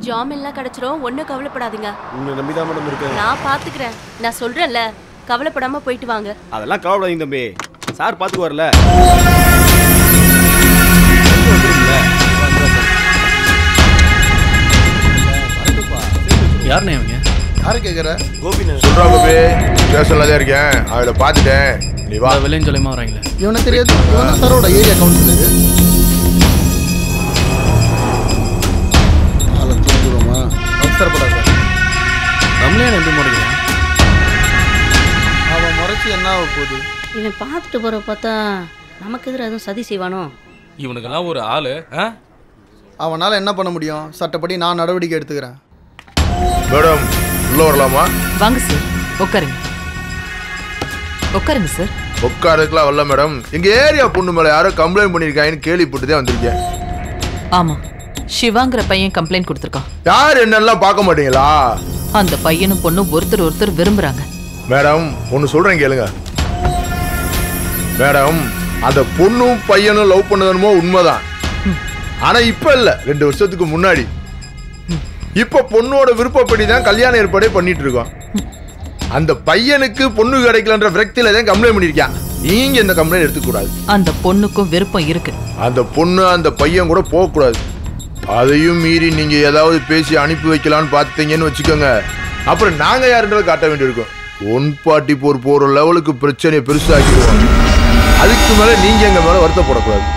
ஜாமீன்லாம் கிடைச்சிரும், ஒன்னும் கவலைப்படாதீங்க. உன்னை நம்பிதான் மேடம் இருக்கேன். நான் பாத்துக்கிறேன். நான் சொல்றேன்ல, கவலைப்படாம போயிட்டு வாங்க. அதெல்லாம் கவலைப்படாதீங்க தம்பி, சார் பாத்துக்குவார்ல. யாருண்ணே இவங்க? யாரு கேக்குற? கோபிண்ணே. சொல்றா கோபி, ஸ்டேஷன்ல தான் இருக்கேன், அவளை பாத்துட்டேன், நீ வா. வில்லேஜ் சொல்லியமா வராங்களே. இவனுக்கு தெரியாது, இவன் சாரோட ஏரியா கவுன்சிலர். அதை தூங்குறோமா? அவசரப்படாத. நம்மளே எப்படி முறைக்கிறேன்? அவன் முறைச்சி என்ன ஆக போகுது? இவன் பார்த்துட்டு போற பார்த்தா நமக்கு எதிராக எதுவும் சதி செய்வானோ? இவனுக்கெல்லாம் ஒரு ஆளு. அவனால என்ன பண்ண முடியும்? சட்டப்படி நான் நடவடிக்கை எடுத்துக்கிறேன். மேடம் உள்ள வரலாமா? வாங்க சார், உட்காருங்க. உட்காருங்க சார். உட்காருக்கலாம் வரல மேடம். எங்க ஏரியா பொண்ணு மேல யாரோ கம்ப்ளைண்ட் பண்ணிருக்காங்கன்னு கேள்விப்பட்டுதான் வந்திருக்கேன். ஆமா, சிவாங்கிற பையன் கம்ப்ளைண்ட் கொடுத்துருக்கான். யார் என்னெல்லாம் பார்க்க மாட்டீங்களா? அந்த பையனும் பொண்ணும் ஒருத்தர் விரும்புறாங்க. மேடம் ஒன்னு சொல்றேன் கேளுங்க. மேடம் அந்த பொண்ணும் பையனும் லவ் பண்ணதுமோ உண்மைதான். ஆனா இப்ப இல்ல, 2 வருஷத்துக்கு முன்னாடி. இப்ப பொண்ணோட விருப்பப்படி தான் கல்யாண ஏற்பாடே பண்ணிட்டு இருக்கோம். அந்த பையனுக்கு பொண்ணு கிடைக்கலன்ற விரக்தியில தான் கம்ப்ளைண்ட் பண்ணிருக்கான். நீங்க இந்த கம்ப்ளைண்ட் எடுத்துக்க கூடாது. அந்த பொண்ணுக்கும் விருப்பம் இருக்கு. அந்த பொண்ணு அந்த பையன் கூட போக கூடாது. அதையும் மீறி நீங்க ஏதாவது பேசி அனுப்பி வைக்கலாம்னு பார்த்தீங்கன்னு வச்சுக்கோங்க, அப்புறம் நாங்க யாருன்றதை காட்ட வேண்டியிருக்கோம். 144 போற லெவலுக்கு பிரச்சனையை பெருசாக்கிடுவோம். அதுக்கு மேல நீங்க எங்க மேல வருத்தப்படக்கூடாது.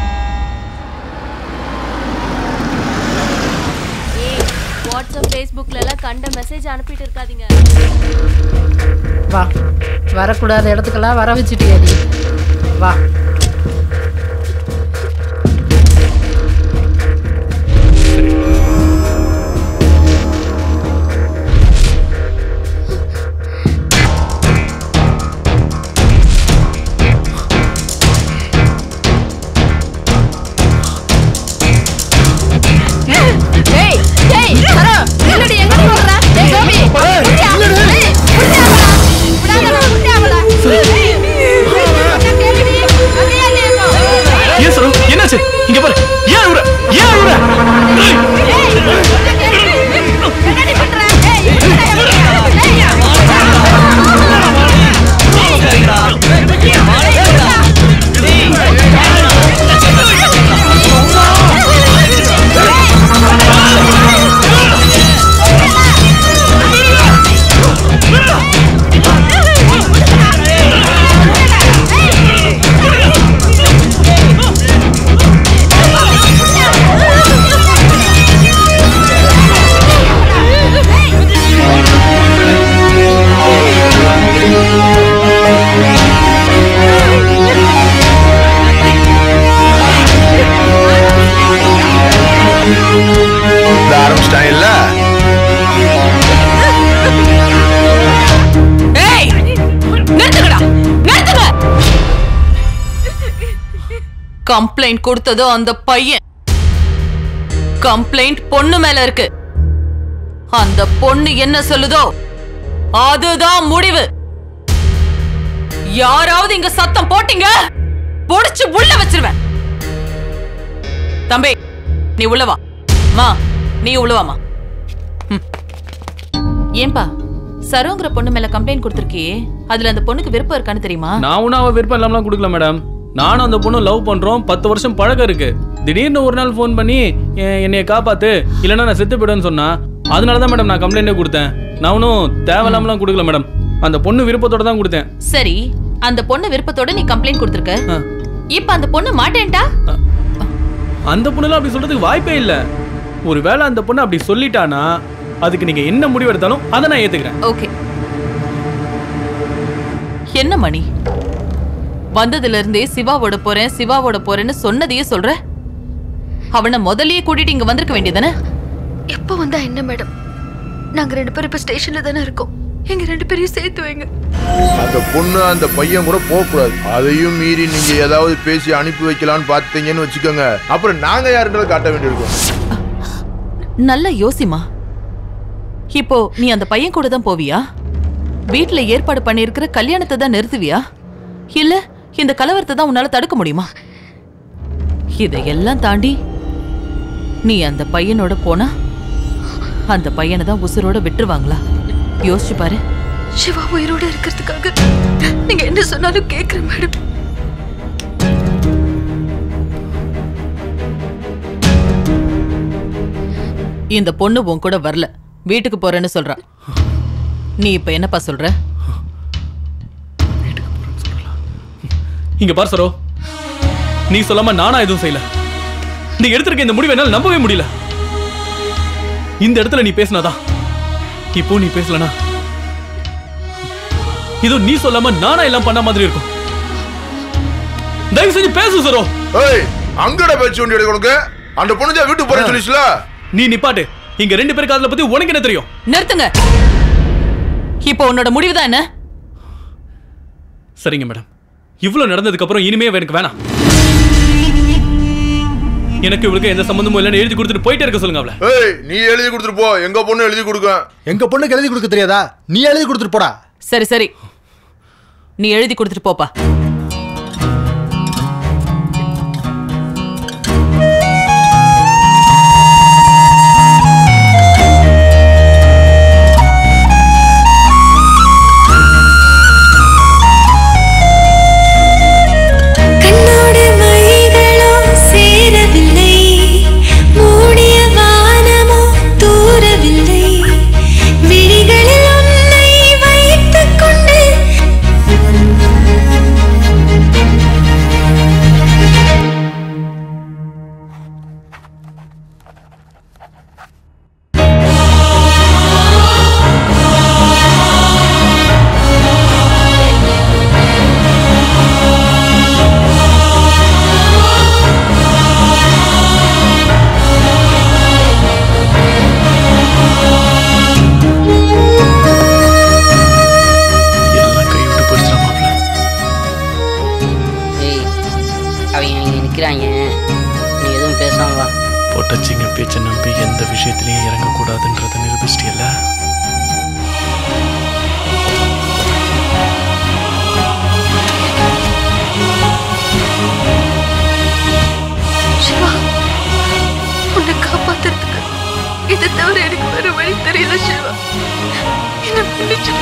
வாட்ஸ்அப் ஃபேஸ்புக்ல எல்லாம் கண்ட மெசேஜ் அனுப்பிட்டு இருக்காதீங்க. வா, வரக்கூடாத இடத்துக்கெல்லாம் வர வச்சுட்டியா நீ? வா. கம்ப்ளைண்ட் கொடுத்ததோ அந்த பையன். கம்ப்ளைண்ட் பொண்ணு மேல இருக்கு. அந்த பொண்ணு என்ன சொல்லுதோ அதுதான் முடிவு. யாராவது இங்க சத்தம் போட்டீங்க, பொடிச்சு உள்ள வச்சிருவேன். தம்பி நீ உள்ளவா. மா நீ உள்ளவாமா. ஏன்பா சரோங்கிற பொண்ணு மேல கம்ப்ளைண்ட் கொடுத்திருக்கியே, அதுல அந்த பொண்ணுக்கு விருப்பம் இருக்கான்னு தெரியுமா? நான் ஒன்னும் அவ விருப்பம் இல்லாமலாம் கொடுக்கல மேடம். நானும் அந்த பொண்ணு லவ் பண்றோம், 10 வருஷம் பழக்கம் இருக்கு. திடீர்னு ஒரு நாள் போன் பண்ணி என்னைய காப்பாத்து இல்லைன்னா நான் செத்து போயிடுவேன்னு சொன்னா, அதனாலதான் மேடம் நான் கம்ப்ளைண்டே கொடுத்தேன். நான் ஒன்னும் தேவையில்லாமலாம் கொடுக்கல மேடம், அந்த பொண்ணு விருப்பத்தோட தான் கொடுத்தேன். சரி, அந்த பொண்ணு விருப்பத்தோட நீ கம்ப்ளைண்ட் கொடுத்திருக்க. இப்ப அந்த பொண்ணு மாட்டேன்டா? அந்த பொண்ணுலாம் அப்படி சொல்றதுக்கு வாய்ப்பே இல்ல. ஒருவேளை அந்த பொண்ணு அப்படி சொல்லிட்டானா அதுக்கு நீங்க என்ன முடிவு எடுத்தாலும் அதை நான் ஏத்துக்கிறேன். ஓகே. என்ன மணி, வந்ததுல இருந்தே சிவாவோட போறேன்னு சொன்னதையே சொல்ற. அவனை முதல்லயே கூட்டிட்டு இங்க வந்திருக்க வேண்டியதானே? எப்ப வந்தா என்ன மேடம், நாங்க 2 பேரும் இப்ப ஸ்டேஷன்ல தானே இருக்கோம். எங்க 2 பேரையும் சேர்த்து வைங்க. அந்த பொண்ணு அந்த பையன் கூட போக கூடாது. அதையும் மீறி நீங்க ஏதாவது பேசி அனுப்பி வைக்கலாம்னு பார்த்தீங்கன்னு வச்சுக்கோங்க, அப்புறம் நாங்க யாருன்றதை காட்ட வேண்டியிருக்கோம். நல்ல யோசிமா. இப்போ நீ அந்த பையன் கூட தான் போவியா? வீட்டுல ஏற்பாடு பண்ணிருக்கிற கல்யாணத்தை தான் நிறுத்துவியா? இல்ல இந்த கலவரத்தை தான் உன்னால தடுக்க முடியுமா? இதையெல்லாம் தாண்டி நீ அந்த பையனோட போனா அந்த பையனை தான் உசுரோட விட்டுருவாங்களா? யோசிச்சு பாரு. சிவா உயிரோட இருக்கிறதுக்காக நீங்க என்ன சொன்னாலும் கேக்குறேன் மேடம். இந்த பொண்ணு உன் கூட வரல, வீட்டுக்கு போறேன்னு சொல்றா. நீ இப்ப என்னப்பா சொல்ற? இங்க பார் சரோ, நீ சொல்லாம நானா எதுவும் செய்யல. நீ எடுத்திருக்க இந்த முடிவை என்னால நம்பவே முடியல. இந்த இடத்துல நீ பேசினாதான், இப்போ நீ பேசலனா இது நீ சொல்லாம நானா எல்லாம் பண்ண மாதிரி இருக்கும். தயவு செஞ்சு பேசு சரோ. ஏய், அங்கட பேச்சு ஒண்டி எடுக்க உனக்கு. அந்த பொண்ணுஜா வீட்டுக்கு போறேன்னு சொல்லிச்சுல. நீ நிப்பாட்டு. இங்க ரெண்டு பேருக்கு காதல பத்தி உனக்கு என்ன தெரியும்? நிறுத்துங்க. இப்போ உன்னோட முடிவுதான் என்ன? சரிங்க மேடம், இவ்வளவு நடந்ததுக்கு அப்புறம் இனிமே எனக்கு வேணாம். எனக்கு இவளுக்கு எந்த சம்பந்தமும் இல்லைன்னு எழுதி கொடுத்துட்டு போயிட்டே இருக்க சொல்லுங்க அவளை. ஏய், நீ எழுதி கொடுத்துட்டு போ. எங்க பொண்ணு எழுதி கொடுக்க. எங்க பொண்ணுக்கு எழுதி கொடுக்க தெரியாதா? நீ எழுதி கொடுத்துட்டு போடா. சரி சரி, நீ எழுதி கொடுத்துட்டு போப்பா. பொட்டச்சிங்க பேச்சை நம்பி எந்த விஷயத்திலையும் இறங்கக்கூடாதுன்றதை நிரூபிச்சிட்டியல்ல. சிவா, உன்னை காப்பாத்துறதுக்கு இதை தவிர எனக்கு வேற வழி தெரியல. சிவா, என்ன மன்னிச்சிடு.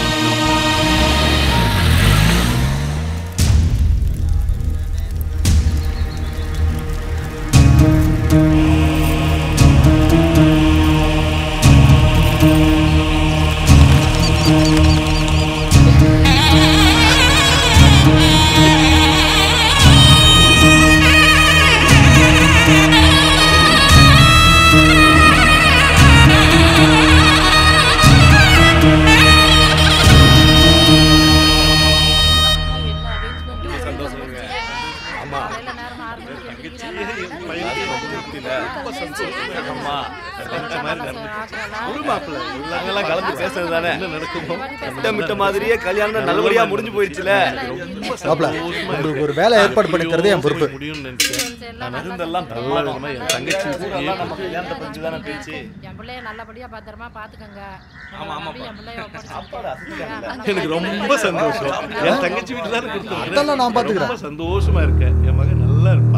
மாதிரியே கல்யாணம் நல்லபடியா முடிஞ்சு போயிடுச்சுல. உங்களுக்கு ஒரு வேலை ஏற்பாடு பண்ணிக்கிறது என் பொறுப்பு. எனக்கு ரொம்ப சந்தோஷம். என் தங்கச்சி வீட்டுல அதெல்லாம் நான் பாத்துக்கிறேன். சந்தோஷமா இருக்கேன். என் மகன் நல்லா இருப்பா.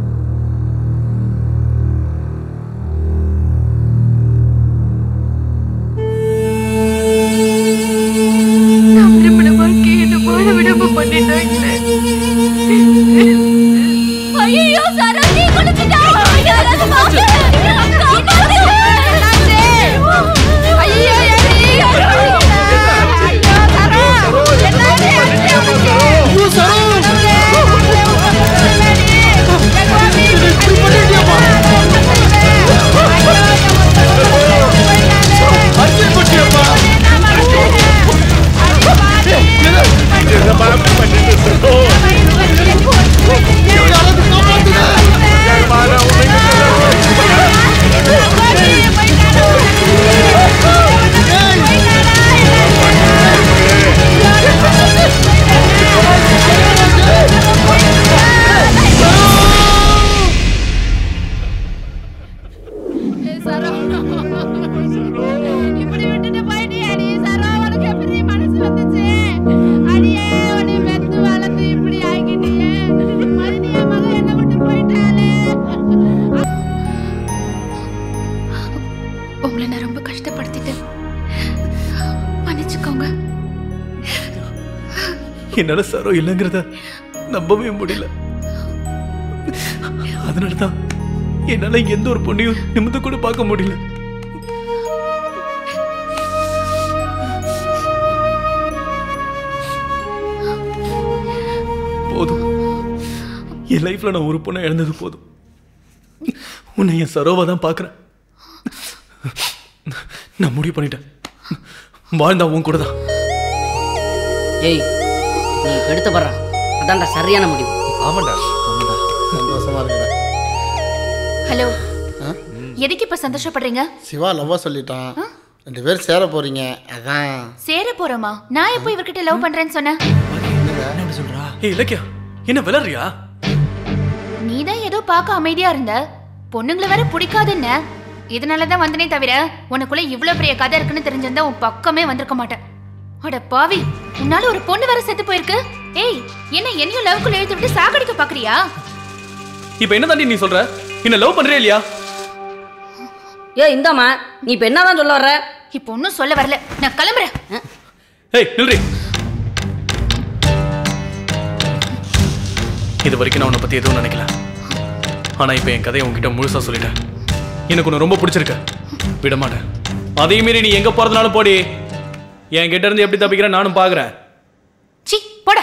ஐயோ சரோஜி குளிச்சிட்டா. ஐயோ உங்களை நான் ரொம்ப கஷ்டப்படுத்திட்டேன், மன்னிச்சுக்கோங்க. என்னால சரோ இல்லைங்கிறத நம்பவே முடியல. அதனாலதான் என்னால எந்த ஒரு பொண்ணையும் நிமிர்ந்து கூட பார்க்க முடியல. போதும், என் லைஃப்ல நான் ஒரு பொண்ணை இழந்தது போதும். உன்னை என் சரோவா தான் பார்க்குறேன். நான் முடிவு பண்ணிட்டேன், வாழ்ந்தா உன் கூட தான். ஏய், நீ எடுத்து படுற, அதான்டா சரியான முடிவு. ஆமாண்டா. சந்தோஷமா இருக்குடா. ஹலோ, எதுக்கு இப்ப சந்தோஷப்படுறீங்க? சிவா லவ்வா சொல்லிட்டான், 2 பேரும் சேர போறீங்க. அதான் சேர போறோமா? நான் எப்போ இவர்கிட்ட லவ் பண்றேன்னு சொன்னேன்? ஏய் இலக்கியா, என்ன விளையாடுறியா? நீதான் ஏதோ பார்க்க அமைதியா இருந்த, பொண்ணுங்களை வேற பிடிக்காதுன்னு. இதனாலதான் வந்தனே தவிர உனக்குள்ள இவ்வளவு பெரிய கதை இருக்குன்னு தெரிஞ்சிருந்தா உன் பக்கமே வந்திருக்க மாட்டேன். அட பாவி, உன்னால ஒரு பொண்ணு வேற செத்து போயிருக்கு. ஏய், என்னையும் லவ்க்குள்ள எழுத்து விட்டு சாகடிக்க பாக்குறியா? இப்ப என்ன தாண்டி நீ சொல்ற? என்ன லவ் பண்றியா இல்லையா? ஏய் இந்தாமா, நீ இப்ப என்னதான் சொல்ல வர்ற? இப்ப ஒன்னும் சொல்ல வரல, நான் கிளம்புறேன். ஏய் நில்றி. இது வரைக்கும் நான் உன்னை பத்தி எதுவும் நினைக்கல. ஆனா இப்ப என் கதையை உன்கிட்ட முழுசா சொல்லிட்டேன். எனக்கு உன்னை ரொம்ப பிடிச்சிருக்க, விட மாட்டேன். அதே மீறி நீ எங்க போறதுனாலும் போடி. என் கிட்ட இருந்து எப்படி தப்பிக்கிறேன் நானும் பாக்குறேன். சி போடா.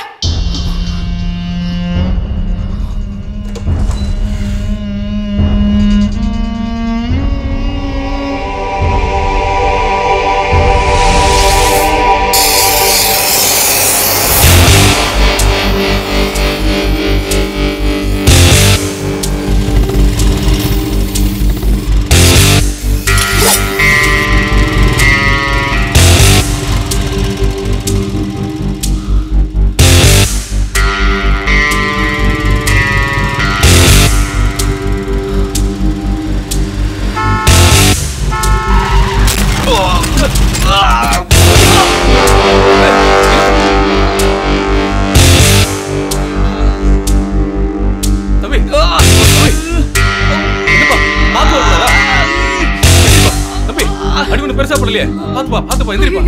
பெருசா படலையே, பாத்துப்பா பாத்துப்பா, எந்திரிப்பா.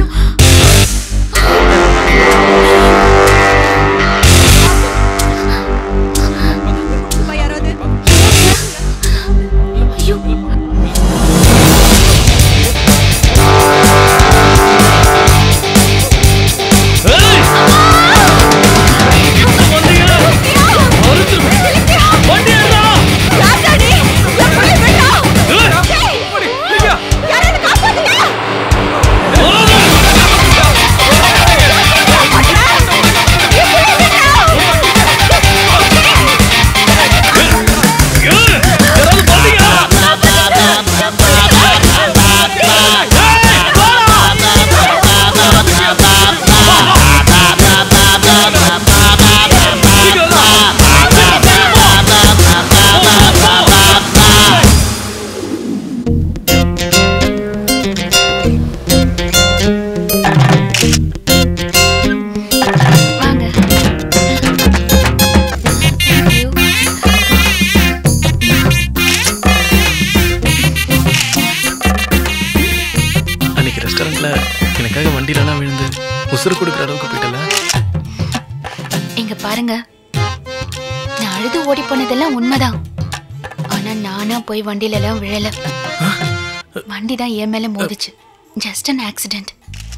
எனக்காக வண்டியிலலாம் விழுந்து உசுறு கொடுக்குற அளவுக்கு போயிட்டல. இங்க பாருங்க, நான் அழுது ஓடி போனதெல்லாம் உண்மைதான். ஆனா நானா போய் வண்டியில எல்லாம் விழல, வண்டி தான் என் மேல மோதிச்சு. Just an accident.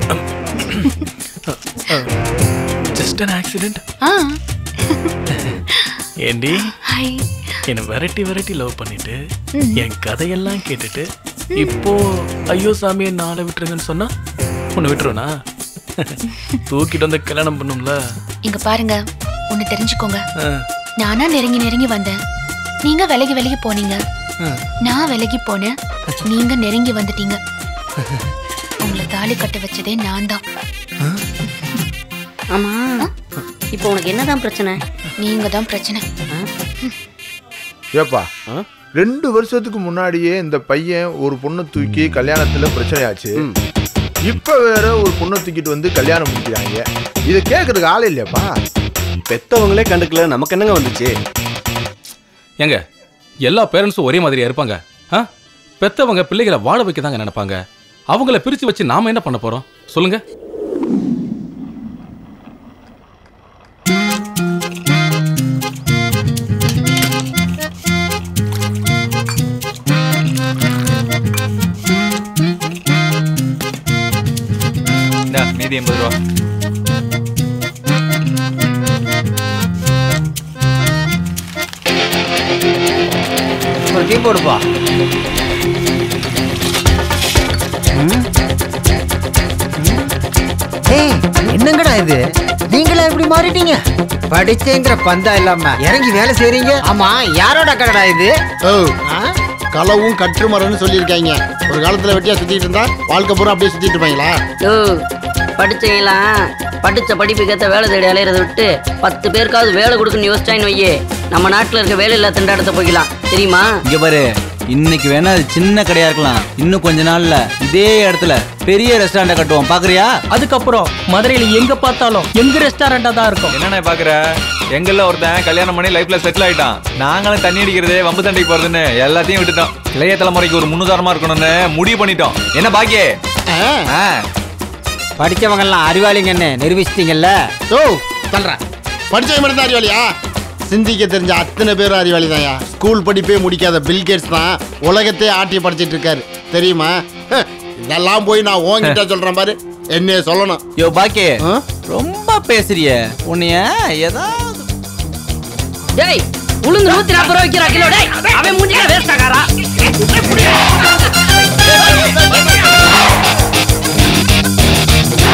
Just an accident? ஏண்டி என்ன வெரைட்டி வெரைட்டி லவ் பண்ணிட்டு என் கதையெல்லாம் கேட்டுட்டு இப்போ ஐயோ சாமியை நாளை விட்டுருங்கன்னு சொன்னா உன்னை விட்டுருவனா? தூக்கிட்டு வந்து கல்யாணம் பண்ணும்ல. இங்க பாருங்க, ஒன்னு தெரிஞ்சுக்கோங்க. நானா நெருங்கி நெருங்கி வந்தேன், நீங்க விலகி விலகி போனீங்க. நான் விலகி போனேன், நீங்க நெருங்கி வந்துட்டீங்க. உங்களை தாலி கட்ட வச்சதே நான் தான். ஆமா, இப்போ உனக்கு என்னதான் பிரச்சனை? நீங்க தான் பிரச்சனை. ஏப்பா, 2 வருஷத்துக்கு முன்னாடியே இந்த பையன் ஒரு பொண்ணை தூக்கி கல்யாணத்துல பிரச்சனையாச்சு. இப்ப வேற ஒரு பொண்ணை தூக்கிட்டு வந்து கல்யாணம் முடிக்கிறாங்க. இதை கேட்கறதுக்கு ஆள் இல்லையாப்பா? பெத்தவங்களே கண்டுக்கல, நமக்கு என்னங்க வந்துச்சு? ஏங்க, எல்லா பேரண்ட்ஸும் ஒரே மாதிரியா இருப்பாங்க? பெத்தவங்க பிள்ளைகளை வாழ வைக்க தாங்க நினைப்பாங்க. அவங்கள பிரிச்சு வச்சு நாம என்ன பண்ண போறோம் சொல்லுங்க? மீதி 80 ரூபா. ஒரு டீ போடுப்பா. என்னங்கடா இது, நீங்களா இப்படி மாறிட்டீங்க? படிச்சேங்கிற பந்தா இல்லாம இறங்கி வேலை செய்றீங்க. ஆமா, யாரோட கடடா இது? களவும் கற்று மரம்னு சொல்லியிருக்காங்க. ஒரு காலத்துல வெட்டியா சுத்திட்டு இருந்தா வாழ்க்கை பூரா அப்படியே சுத்திட்டு இருப்பாங்களா? படிச்சீங்களா? படிச்ச படிப்புக்கேற்ற வேலை தேடி அலையிறத விட்டு 10 பேருக்காவது வேலை கொடுக்குன்னு யோசிச்சான்னு வையே, நம்ம நாட்டுல இருக்க வேலை இல்லா திண்டாட்டத்தை போய்க்கலாம். தெரியுமா? இங்க பாரு, இன்னைக்கு வேணா அது சின்ன கடையா இருக்கலாம், இன்னும் கொஞ்ச நாள்ல இதே இடத்துல பெரிய ரெஸ்டாரண்ட கட்டுவோம். பாக்குறியா? அதுக்கப்புறம் மதுரையில எங்க பார்த்தாலும் எங்க ரெஸ்டாரண்டா தான் இருக்கும். என்னண்ணே பாக்குற? எங்கெல்லாம் ஒருத்தன் கல்யாணம் பண்ணி லைஃப்ல செட்டில் ஆயிட்டான். நாங்களும் தண்ணி அடிக்கிறது, வம்பு சண்டைக்கு போறதுன்னு எல்லாத்தையும் விட்டுட்டோம். இளைய தலைமுறைக்கு ஒரு முன்னுதாரணமா இருக்கணும்னு முடிவு பண்ணிட்டோம். என்ன பாக்கியே? படிச்சவங்க எல்லாம் அறிவாளிங்கன்னு நிரூபிச்சிட்டீங்கல்ல. சொல்றேன், படிச்சவங்க மட்டும் தான் அறிவாளியா? சிந்திக்க தெரிஞ்ச அத்தனை பேரும் அறிவாளி தான்யா. ஸ்கூல் படிப்பே முடிக்காத பில்கேட்ஸ் தான் உலகத்தையே ஆட்டி படிச்சிட்டு இருக்காரு, தெரியுமா? இதெல்லாம் போய் நான் ஓங்கிட்ட சொல்றேன் பாரு, என்ன சொல்லணும்? யோ பாக்கே, ரொம்ப பேசுறிய உன்னைய ஏதாவது. டேய், உளுந்து 140 ரூபாய் விக்கிறா கிலோ. டேய், அவன் மூஞ்சில வேஸ்ட் ஆகாரா?